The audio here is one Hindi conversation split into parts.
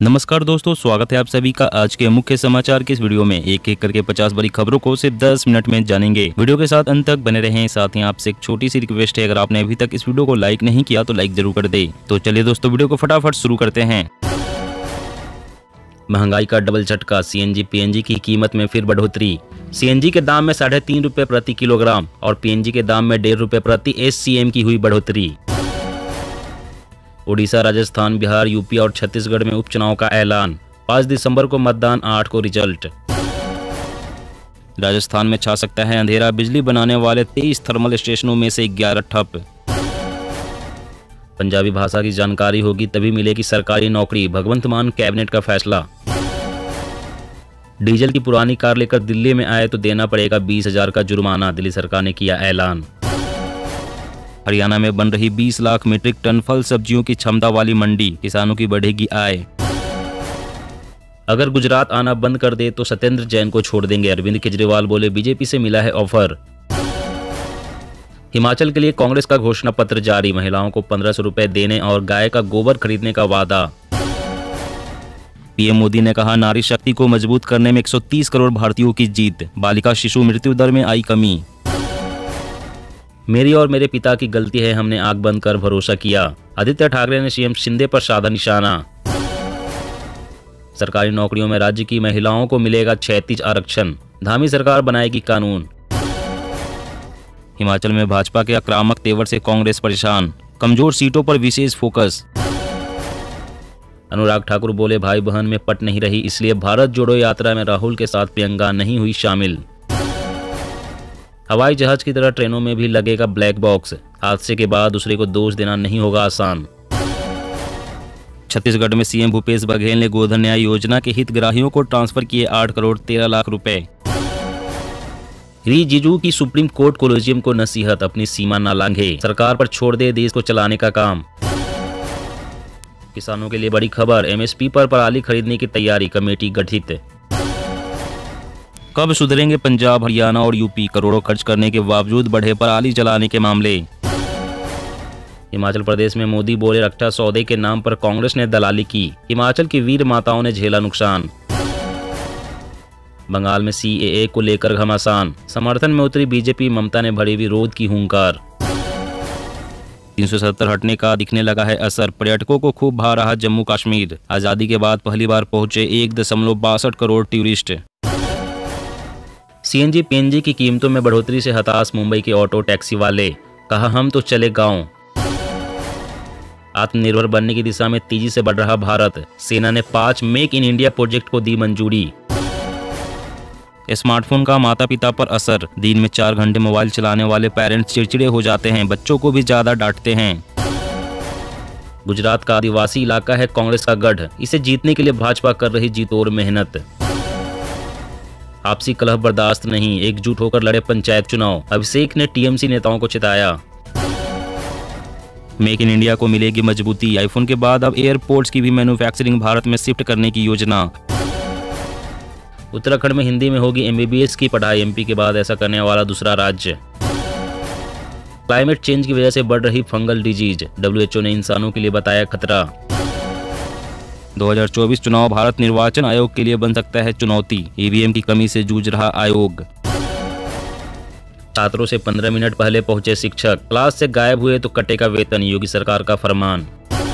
नमस्कार दोस्तों, स्वागत है आप सभी का आज के मुख्य समाचार के इस वीडियो में। एक एक करके 50 बड़ी खबरों को सिर्फ 10 मिनट में जानेंगे। वीडियो के साथ अंत तक बने रहें। साथ ही आपसे एक छोटी सी रिक्वेस्ट है, अगर आपने अभी तक इस वीडियो को लाइक नहीं किया तो लाइक जरूर कर दे। तो चलिए दोस्तों, वीडियो को फटाफट शुरू करते हैं। महंगाई का डबल झटका, सीएनजी पीएनजी की कीमत में फिर बढ़ोतरी। सीएनजी के दाम में 3.5 रुपए प्रति किलोग्राम और पीएनजी के दाम में 1.5 रुपए प्रति एससीएम की हुई बढ़ोतरी। उड़ीसा, राजस्थान, बिहार, यूपी और छत्तीसगढ़ में उपचुनाव का ऐलान। 5 दिसंबर को मतदान, 8 को रिजल्ट। राजस्थान में छा सकता है अंधेरा, बिजली बनाने वाले 23 थर्मल स्टेशनों में से 11 ठप। पंजाबी भाषा की जानकारी होगी तभी मिलेगी सरकारी नौकरी, भगवंत मान कैबिनेट का फैसला। डीजल की पुरानी कार लेकर दिल्ली में आए तो देना पड़ेगा 20,000 का जुर्माना, दिल्ली सरकार ने किया ऐलान। हरियाणा में बन रही 20 लाख मीट्रिक टन फल सब्जियों की क्षमता वाली मंडी, किसानों की बढ़ेगी आय। अगर गुजरात आना बंद कर दे तो सत्येंद्र जैन को छोड़ देंगे, अरविंद केजरीवाल बोले बीजेपी से मिला है ऑफर। हिमाचल के लिए कांग्रेस का घोषणा पत्र जारी, महिलाओं को 1500 रुपए देने और गाय का गोबर खरीदने का वादा। पीएम मोदी ने कहा, नारी शक्ति को मजबूत करने में 130 करोड़ भारतीयों की जीत, बालिका शिशु मृत्यु दर में आई कमी। मेरी और मेरे पिता की गलती है, हमने आंख बंद कर भरोसा किया, आदित्य ठाकरे ने सीएम शिंदे पर साधा निशाना। सरकारी नौकरियों में राज्य की महिलाओं को मिलेगा 36 आरक्षण, धामी सरकार बनाएगी कानून। हिमाचल में भाजपा के आक्रामक तेवर से कांग्रेस परेशान, कमजोर सीटों पर विशेष फोकस। अनुराग ठाकुर बोले भाई बहन में पट नहीं रही, इसलिए भारत जोड़ो यात्रा में राहुल के साथ प्रियंका नहीं हुई शामिल। हवाई जहाज की तरह ट्रेनों में भी लगेगा ब्लैक बॉक्स, हादसे के बाद दूसरे को दोष देना नहीं होगा आसान। छत्तीसगढ़ में सीएम भूपेश बघेल ने गोधन न्याय योजना के हितग्राहियों को ट्रांसफर किए 8 करोड़ 13 लाख रुपए। रिजिजू की सुप्रीम कोर्ट कोलेजियम को नसीहत, अपनी सीमा न लांघे, सरकार पर छोड़ दे देश को चलाने का काम। किसानों के लिए बड़ी खबर, एमएसपी पर पराली खरीदने की तैयारी, कमेटी गठित। कब सुधरेंगे पंजाब, हरियाणा और यूपी, करोड़ों खर्च करने के बावजूद बढ़े पराली जलाने के मामले। हिमाचल प्रदेश में मोदी बोले रक्षा सौदे के नाम पर कांग्रेस ने दलाली की, हिमाचल की वीर माताओं ने झेला नुकसान। बंगाल में सीएए को लेकर घमासान, समर्थन में उतरी बीजेपी, ममता ने भरी विरोध की हुंकार। 370 हटने का दिखने लगा है असर, पर्यटकों को खूब भा रहा जम्मू कश्मीर, आजादी के बाद पहली बार पहुंचे 1.62 करोड़ टूरिस्ट। सीएनजी पीएनजी की कीमतों में बढ़ोतरी से हताश मुंबई के ऑटो टैक्सी वाले, कहा हम तो चले गांव। आत्मनिर्भर बनने की दिशा में तेजी से बढ़ रहा भारत, सेना ने 5 मेक इन इंडिया प्रोजेक्ट को दी मंजूरी। स्मार्टफोन का माता पिता पर असर, दिन में 4 घंटे मोबाइल चलाने वाले पेरेंट्स चिड़चिड़े हो जाते हैं, बच्चों को भी ज्यादा डांटते हैं। गुजरात का आदिवासी इलाका है कांग्रेस का गढ़, इसे जीतने के लिए भाजपा कर रही जीतोड़ मेहनत। आपसी कलह बर्दाश्त नहीं, एकजुट होकर लड़े पंचायत चुनाव, अभिषेक ने टीएमसी नेताओं को चिताया। मेक इन इंडिया को मिलेगी मजबूती, आईफोन के बाद अब एयरपोर्ट्स की भी मैन्युफैक्चरिंग भारत में शिफ्ट करने की योजना। उत्तराखंड में हिंदी में होगी एमबीबीएस की पढ़ाई, एमपी के बाद ऐसा करने वाला दूसरा राज्य। क्लाइमेट चेंज की वजह से बढ़ रही फंगल डिजीज, डब्ल्यूएचओ ने इंसानों के लिए बताया खतरा। 2024 चुनाव भारत निर्वाचन आयोग के लिए बन सकता है चुनौती, ईवीएम की कमी से जूझ रहा आयोग। छात्रों से 15 मिनट पहले पहुंचे शिक्षक, क्लास से गायब हुए तो कटेगा वेतन, योगी सरकार का फरमान।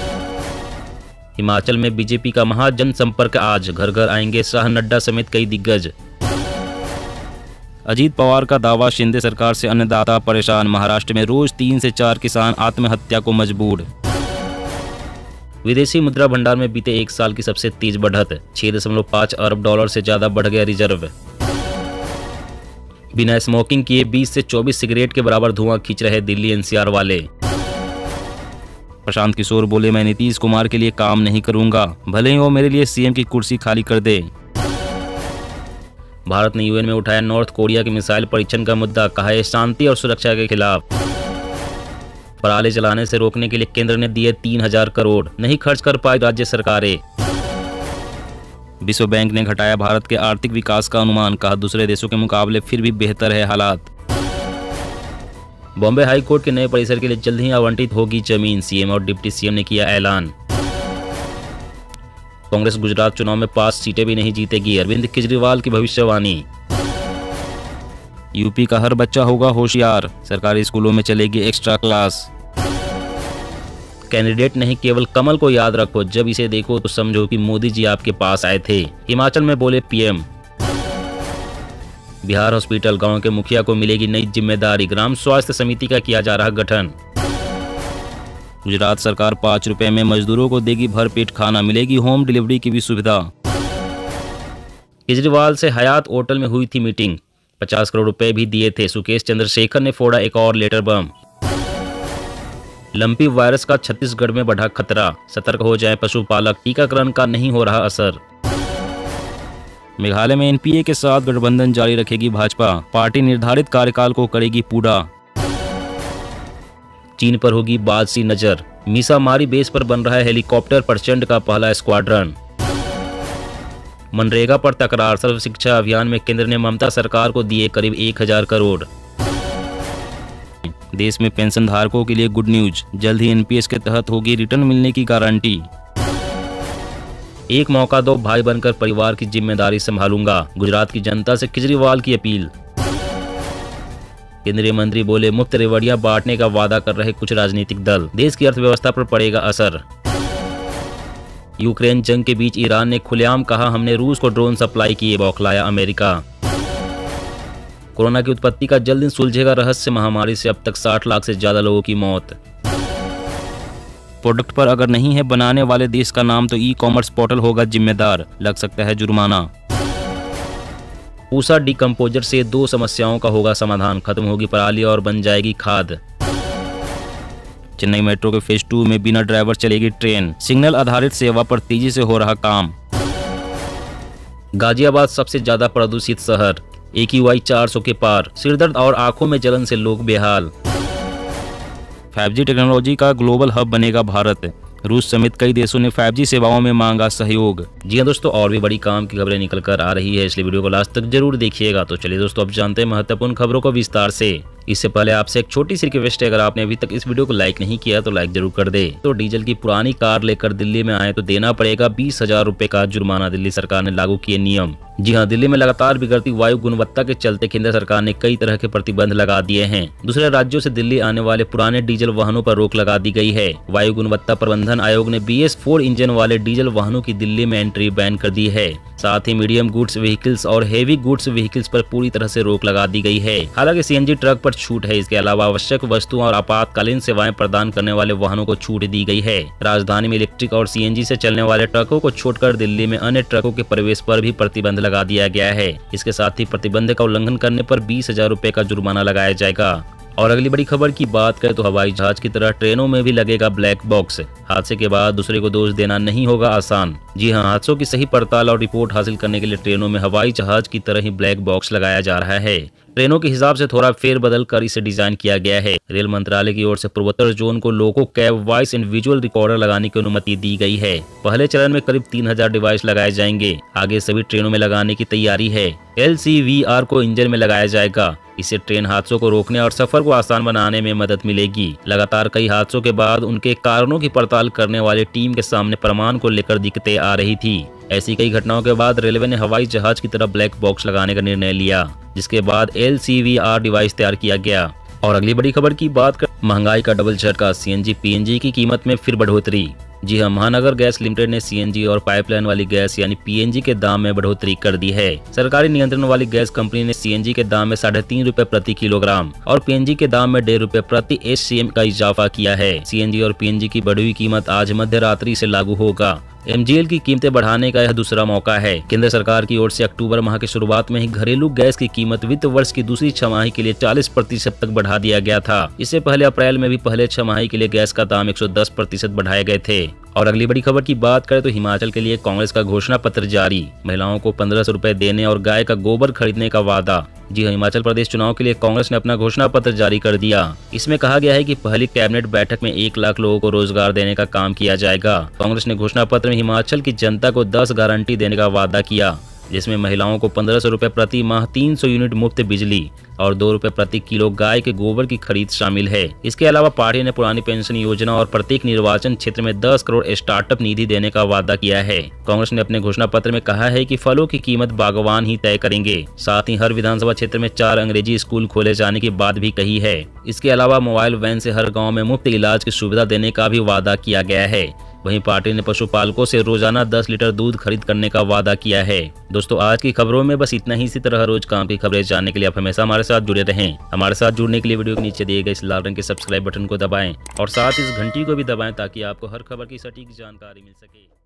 हिमाचल में बीजेपी का महाजन संपर्क आज, घर घर आएंगे शाह, नड्डा समेत कई दिग्गज। अजीत पवार का दावा, शिंदे सरकार से अन्नदाता परेशान, महाराष्ट्र में रोज 3 से 4 किसान आत्महत्या को मजबूर। विदेशी मुद्रा भंडार में बीते 1 साल की सबसे तेज बढ़त, 6.5 अरब डॉलर से ज्यादा बढ़ गया रिजर्व। बिना स्मोकिंग किए 20 से 24 सिगरेट के बराबर धुआं खींच रहे दिल्ली एनसीआर वाले। प्रशांत किशोर बोले मैं नीतीश कुमार के लिए काम नहीं करूंगा, भले ही वो मेरे लिए सीएम की कुर्सी खाली कर दे। भारत ने यूएन में उठाया नॉर्थ कोरिया के मिसाइल परीक्षण का मुद्दा, कहा है शांति और सुरक्षा के खिलाफ। पराली जलाने से रोकने के लिए केंद्र ने दिए 3000 करोड़, नहीं खर्च कर पाई राज्य सरकारें। विश्व बैंक ने घटाया भारत के आर्थिक विकास का अनुमान, कहा दूसरे देशों के मुकाबले फिर भी बेहतर है हालात। बॉम्बे हाई कोर्ट के नए परिसर के लिए जल्द ही आवंटित होगी जमीन, सीएम और डिप्टी सीएम ने किया ऐलान। कांग्रेस गुजरात चुनाव में 5 सीटें भी नहीं जीतेगी, अरविंद केजरीवाल की भविष्यवाणी। यूपी का हर बच्चा होगा होशियार, सरकारी स्कूलों में चलेगी एक्स्ट्रा क्लास। कैंडिडेट नहीं केवल कमल को याद रखो, जब इसे देखो तो समझो कि मोदी जी आपके पास आए थे, हिमाचल में बोले पीएम। बिहार हॉस्पिटल गांव के मुखिया को मिलेगी नई जिम्मेदारी, ग्राम स्वास्थ्य समिति का किया जा रहा गठन। गुजरात सरकार 5 रुपए में मजदूरों को देगी भरपेट खाना, मिलेगी होम डिलीवरी की भी सुविधा। केजरीवाल से हयात होटल में हुई थी मीटिंग, 50 करोड़ रुपए भी दिए थे, सुकेश चंद्रशेखर ने फोड़ा एक और लेटर बम। लंपी वायरस का छत्तीसगढ़ में बढ़ा खतरा, सतर्क हो जाए पशुपालक, टीकाकरण का नहीं हो रहा असर। मेघालय में एनपीए के साथ गठबंधन जारी रखेगी भाजपा, पार्टी निर्धारित कार्यकाल को करेगी पूरा। चीन पर होगी बाज सी नजर, मीसामारी बेस पर बन रहा है हेलीकॉप्टर प्रचंड का पहला स्क्वाड्रन। मनरेगा पर तकरार, सर्व शिक्षा अभियान में केंद्र ने ममता सरकार को दिए करीब 1000 करोड़। देश में पेंशन धारकों के लिए गुड न्यूज, जल्द ही एनपीएस के तहत होगी रिटर्न मिलने की गारंटी। एक मौका दो, भाई बनकर परिवार की जिम्मेदारी संभालूंगा, गुजरात की जनता से केजरीवाल की अपील। केंद्रीय मंत्री बोले मुफ्त रेवड़ियां बांटने का वादा कर रहे कुछ राजनीतिक दल, देश की अर्थव्यवस्था पर पड़ेगा असर। यूक्रेन जंग के बीच ईरान ने खुलेआम कहा हमने रूस को ड्रोन सप्लाई किए, बौखलाया अमेरिका। कोरोना की उत्पत्ति का जल्द सुलझेगा रहस्य, महामारी से अब तक 60 लाख से ज्यादा लोगों की मौत। प्रोडक्ट पर अगर नहीं है बनाने वाले देश का नाम तो ई कॉमर्स पोर्टल होगा जिम्मेदार, लग सकता है जुर्माना। पूसा डिकम्पोजर से 2 समस्याओं का होगा समाधान, खत्म होगी पराली और बन जाएगी खाद। चेन्नई मेट्रो के फेज 2 में बिना ड्राइवर चलेगी ट्रेन, सिग्नल आधारित सेवा पर तेजी से हो रहा काम। गाजियाबाद सबसे ज्यादा प्रदूषित शहर, AQI 400 के पार, सिरदर्द और आंखों में जलन से लोग बेहाल। 5G टेक्नोलॉजी का ग्लोबल हब बनेगा भारत, रूस समेत कई देशों ने 5G सेवाओं में मांगा सहयोग। जी हाँ दोस्तों, और भी बड़ी काम की खबरें निकल कर आ रही है, इसलिए वीडियो को लास्ट तक जरूर देखिएगा। तो चलिए दोस्तों, अब जानते हैं महत्वपूर्ण खबरों को विस्तार से। इससे पहले आपसे एक छोटी सी रिक्वेस्ट है, अगर आपने अभी तक इस वीडियो को लाइक नहीं किया तो लाइक जरूर कर दे। तो डीजल की पुरानी कार लेकर दिल्ली में आए तो देना पड़ेगा 20,000 रुपए का जुर्माना, दिल्ली सरकार ने लागू किए नियम। जी हाँ, दिल्ली में लगातार बिगड़ती वायु गुणवत्ता के चलते केंद्र सरकार ने कई तरह के प्रतिबंध लगा दिए हैं। दूसरे राज्यों से दिल्ली आने वाले पुराने डीजल वाहनों पर रोक लगा दी गई है। वायु गुणवत्ता प्रबंधन आयोग ने BS4 इंजन वाले डीजल वाहनों की दिल्ली में एंट्री बैन कर दी है। साथ ही मीडियम गुड्स व्हीकल्स और हेवी गुड्स व्हीकल्स पर पूरी तरह से रोक लगा दी गई है। हालांकि CNG ट्रक पर छूट है। इसके अलावा आवश्यक वस्तुओं और आपातकालीन सेवाएं प्रदान करने वाले वाहनों को छूट दी गई है। राजधानी में इलेक्ट्रिक और CNG से चलने वाले ट्रकों को छोड़कर दिल्ली में अन्य ट्रकों के प्रवेश पर भी प्रतिबंध लगा दिया गया है। इसके साथ ही प्रतिबंध का उल्लंघन करने पर 20,000 रुपए का जुर्माना लगाया जाएगा। और अगली बड़ी खबर की बात करें तो हवाई जहाज की तरह ट्रेनों में भी लगेगा ब्लैक बॉक्स, हादसे के बाद दूसरे को दोष देना नहीं होगा आसान। जी हां, हादसों की सही पड़ताल और रिपोर्ट हासिल करने के लिए ट्रेनों में हवाई जहाज की तरह ही ब्लैक बॉक्स लगाया जा रहा है। ट्रेनों के हिसाब से थोड़ा फेरबदल कर इसे डिजाइन किया गया है। रेल मंत्रालय की ओर से पूर्वोत्तर जोन को loco cab voice and visual recorder लगाने की अनुमति दी गई है। पहले चरण में करीब 3000 डिवाइस लगाए जाएंगे। आगे सभी ट्रेनों में लगाने की तैयारी है। LCVR को इंजन में लगाया जाएगा। इससे ट्रेन हादसों को रोकने और सफर को आसान बनाने में मदद मिलेगी। लगातार कई हादसों के बाद उनके कारणों की पड़ताल करने वाली टीम के सामने प्रमाण को लेकर दिक्कतें आ रही थी। ऐसी कई घटनाओं के बाद रेलवे ने हवाई जहाज की तरह ब्लैक बॉक्स लगाने का निर्णय लिया, जिसके बाद LCVR डिवाइस तैयार किया गया। और अगली बड़ी खबर की बात कर, महंगाई का डबल झटका, CNG PNG की कीमत में फिर बढ़ोतरी। जी हां, महानगर गैस लिमिटेड ने CNG और पाइपलाइन वाली गैस यानी PNG के दाम में बढ़ोतरी कर दी है। सरकारी नियंत्रण वाली गैस कंपनी ने CNG के दाम में 3.5 रुपए प्रति किलोग्राम और PNG के दाम में 1.5 रुपए प्रति SCM का इजाफा किया है। CNG और PNG की बढ़ी हुई कीमत आज मध्य रात्रि से लागू होगा। MGL की कीमतें बढ़ाने का यह दूसरा मौका है। केंद्र सरकार की ओर से अक्टूबर माह की शुरुआत में ही घरेलू गैस की कीमत वित्त वर्ष की दूसरी छमाही के लिए 40% तक बढ़ा दिया गया था। इससे पहले अप्रैल में भी पहले छमाही के लिए गैस का दाम 110% बढ़ाए गए थे। और अगली बड़ी खबर की बात करें तो हिमाचल के लिए कांग्रेस का घोषणा पत्र जारी, महिलाओं को 1500 रुपए देने और गाय का गोबर खरीदने का वादा। जी हाँ, हिमाचल प्रदेश चुनाव के लिए कांग्रेस ने अपना घोषणा पत्र जारी कर दिया। इसमें कहा गया है कि पहली कैबिनेट बैठक में 1 लाख लोगों को रोजगार देने का काम किया जाएगा। कांग्रेस ने घोषणा पत्र में हिमाचल की जनता को 10 गारंटी देने का वादा किया। जिसमें महिलाओं को 1500 रुपये प्रति माह 300 यूनिट मुफ्त बिजली और 2 रुपये प्रति किलो गाय के गोबर की खरीद शामिल है। इसके अलावा पार्टी ने पुरानी पेंशन योजना और प्रत्येक निर्वाचन क्षेत्र में 10 करोड़ स्टार्टअप निधि देने का वादा किया है। कांग्रेस ने अपने घोषणा पत्र में कहा है कि फलों की कीमत बागवान ही तय करेंगे। साथ ही हर विधानसभा क्षेत्र में 4 अंग्रेजी स्कूल खोले जाने की बात भी कही है। इसके अलावा मोबाइल वैन से हर गाँव में मुफ्त इलाज की सुविधा देने का भी वादा किया गया है। वहीं पार्टी ने पशुपालकों से रोजाना 10 लीटर दूध खरीद करने का वादा किया है। दोस्तों, आज की खबरों में बस इतना ही। इसी तरह हर रोज काम की खबरें जानने के लिए आप हमेशा हमारे साथ जुड़े रहें। हमारे साथ जुड़ने के लिए वीडियो के नीचे दिए गए इस लाल रंग के सब्सक्राइब बटन को दबाएं और साथ इस घंटी को भी दबाएं ताकि आपको हर खबर की सटीक जानकारी मिल सके।